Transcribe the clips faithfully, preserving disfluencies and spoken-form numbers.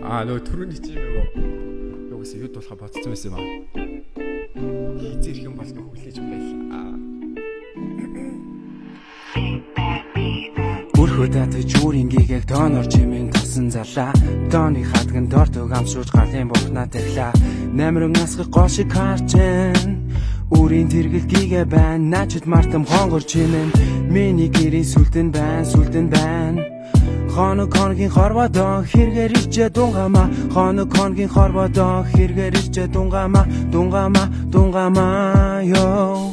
Аа нөгөө түрүүний чим юу юу гэсэн юуд болохоо бодсон байсан юм аа. Зэрэг юм бол нөгөө хүлээж байлаа. Бүрхүү татж үүрийн гэгээг донор чимэн тосон залаа. Дооны хатган дортог амшууж галын бурхнаа тэглаа. Намрын асгах гол шиг харчин. Үрийн тэргэл гигэ байна. Начид мартам хонгор чимэн. Миний гэрийн сүлтэн байна, сүлтэн байна. Хоног хоногийн хорводоо хэрэгэр ичээ дунгамаа. Хоног хоногийн хорводоо хэрэгэр ичээ дунгамаа. Дунгамаа, дунгамаа ёо.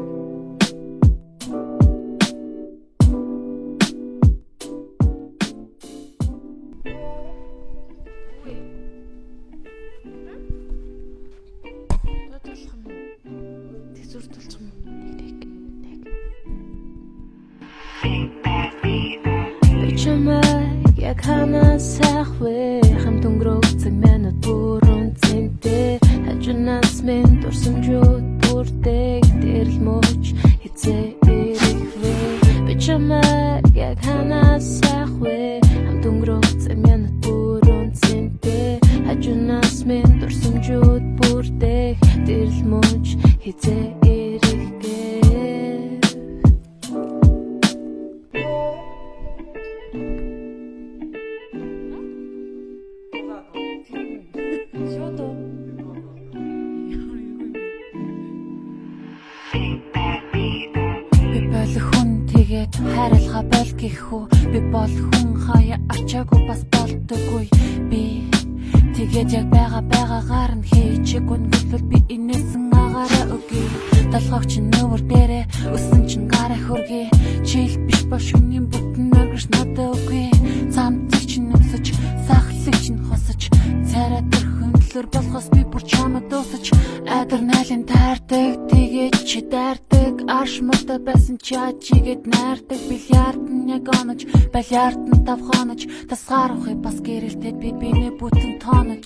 Яг хана сахвэ хамт өнгөрөөцөг минут бүрэн цэнтэй хажуунаас минь дурсамжууд бүрдэг дэрл мөч хэзээ ирэхвэ би чамайг яг хана сахвэ хамт өнгөрөөцөг минут бүрэн цэнтэй хажуунаас минь дурсамжууд бүрдэг дэрл мөч хэзээ ирэхвэ. Хайрлахаа бол гэхүү би бол хүн хаяа арчаагүй бас болдоггүй би тэгээд яг байгаа байгаагаар нь хийчих гүнгэлвэл би инээсэн агаараа өгье далгавч нөвөр дээрээ өссөн чин гараа хөргий чил биш ба шүнийн бүтэн өргөж надад өгье цамцыг чин өмсөж сахлыг чин хосож царай төрхөндлөр болохоос би бүр чамд дуусаж айдар найлын таардаг тэгээд чи дайрдаг арш муутай байсан чи ачигэд найрдаг бильярд нь яг онож балиард нь тав хонож тасгаарахыг бас гэрэлтэд би бинэ бүтэн тоонож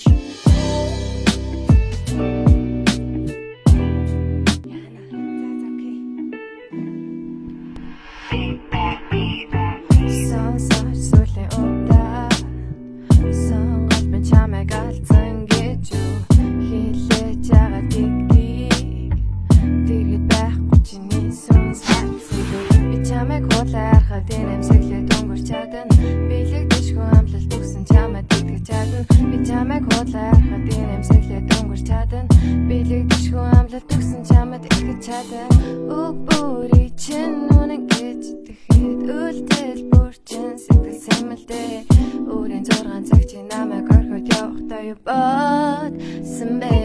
Some